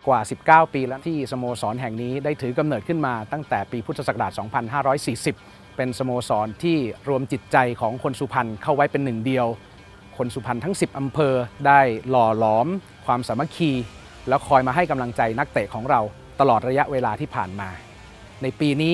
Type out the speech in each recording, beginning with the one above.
กว่า19ปีแล้วที่สโมสรแห่งนี้ได้ถือกำเนิดขึ้นมาตั้งแต่ปีพุทธศักราช 2540 เป็นสโมสรที่รวมจิตใจของคนสุพรรณเข้าไว้เป็นหนึ่งเดียวคนสุพรรณทั้ง10อำเภอได้หล่อหลอมความสามัคคีแล้วคอยมาให้กำลังใจนักเตะของเราตลอดระยะเวลาที่ผ่านมาในปีนี้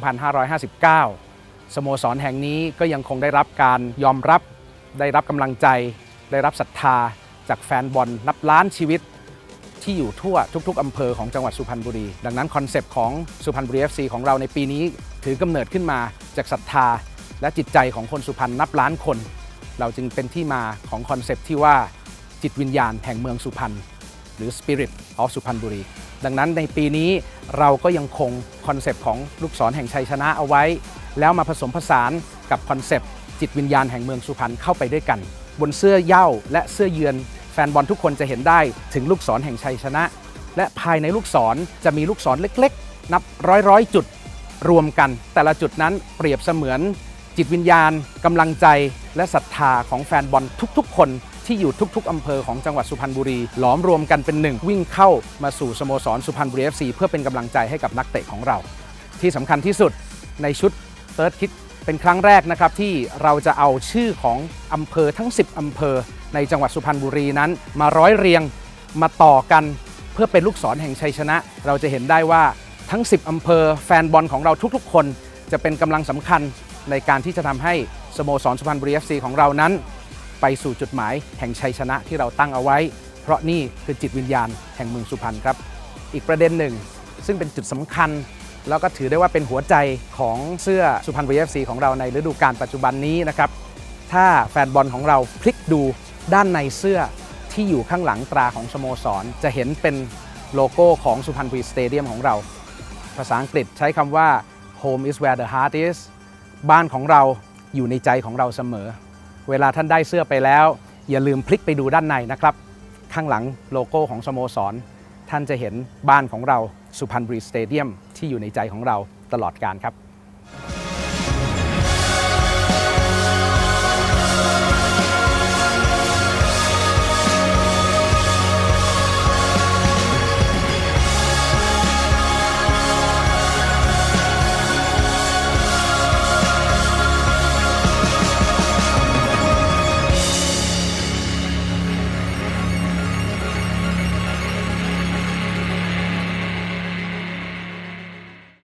2559 สโมสรแห่งนี้ก็ยังคงได้รับการยอมรับได้รับกำลังใจได้รับศรัทธาจากแฟนบอลนับล้านชีวิตที่อยู่ทั่วทุกๆอำเภอของจังหวัดสุพรรณบุรีดังนั้นคอนเซปต์ของสุพรรณบุรี FC ของเราในปีนี้ถือกำเนิดขึ้นมาจากศรัทธาและจิตใจของคนสุพรรณนับล้านคนเราจึงเป็นที่มาของคอนเซปต์ที่ว่าจิตวิญญาณแห่งเมืองสุพรรณหรือ Spirit of สุพรรณบุรีดังนั้นในปีนี้เราก็ยังคงคอนเซปต์ของลูกศรแห่งชัยชนะเอาไว้แล้วมาผสมผสานกับคอนเซปต์จิตวิญญาณแห่งเมืองสุพรรณเข้าไปด้วยกันบนเสื้อเหย้าและเสื้อเยือนแฟนบอลทุกคนจะเห็นได้ถึงลูกศรแห่งชัยชนะและภายในลูกศรจะมีลูกศรเล็กๆนับร้อยจุดรวมกันแต่ละจุดนั้นเปรียบเสมือนจิตวิญญาณกำลังใจและศรัทธาของแฟนบอลทุกๆคนที่อยู่ทุกๆอำเภอของจังหวัดสุพรรณบุรีหลอมรวมกันเป็นหนึ่งวิ่งเข้ามาสู่สโมสรสุพรรณบุรี FC เพื่อเป็นกำลังใจให้กับนักเตะของเราที่สำคัญที่สุดในชุด Third Kick เป็นครั้งแรกนะครับที่เราจะเอาชื่อของอำเภอทั้ง10อำเภอในจังหวัดสุพรรณบุรีนั้นมาร้อยเรียงมาต่อกันเพื่อเป็นลูกศรแห่งชัยชนะเราจะเห็นได้ว่าทั้ง10อำเภอแฟนบอลของเราทุกๆคนจะเป็นกำลังสำคัญในการที่จะทำให้สโมสรสุพรรณบุรี FC ของเรานั้นไปสู่จุดหมายแห่งชัยชนะที่เราตั้งเอาไว้เพราะนี่คือจิตวิญญาณแห่งเมืองสุพรรณครับอีกประเด็นหนึ่งซึ่งเป็นจุดสำคัญแล้วก็ถือได้ว่าเป็นหัวใจของเสื้อสุพรรณบุรี FC ของเราในฤดูกาลปัจจุบันนี้นะครับถ้าแฟนบอลของเราพลิกดูด้านในเสื้อที่อยู่ข้างหลังตราของสโมสรจะเห็นเป็นโลโก้ของสุพรรณบุรีสเตเดียมของเราภาษาอังกฤษใช้คำว่า Home is where the heart is บ้านของเราอยู่ในใจของเราเสมอเวลาท่านได้เสื้อไปแล้วอย่าลืมพลิกไปดูด้านในนะครับข้างหลังโลโก้ของสโมสรท่านจะเห็นบ้านของเราสุพรรณบุรีสเตเดียมที่อยู่ในใจของเราตลอดกาลครับ